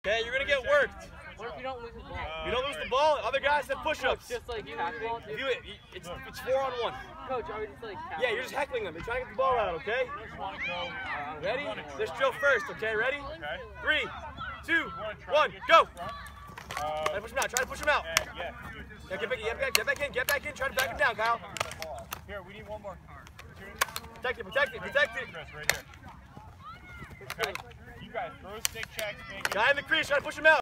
Okay, you're gonna get worked. What if you don't lose the ball? You don't lose the ball. Other guys have push-ups. Just like tackling. It's 4-on-1. Coach, are we just like tackling? Yeah, you're just heckling them. They're trying to get the ball out. Okay. Ready? Let's drill first. Okay, ready? Okay. 3, 2, 1, go. Try to push him out. Try to push him out. Yeah. Yeah, get back in. Get back in. Try to back him down, Kyle. Here, we need one more. Protect it. Protect it. Protect it. Chris, right here. Okay. You guys throw stick checks. Guy in the crease. Try to push him out.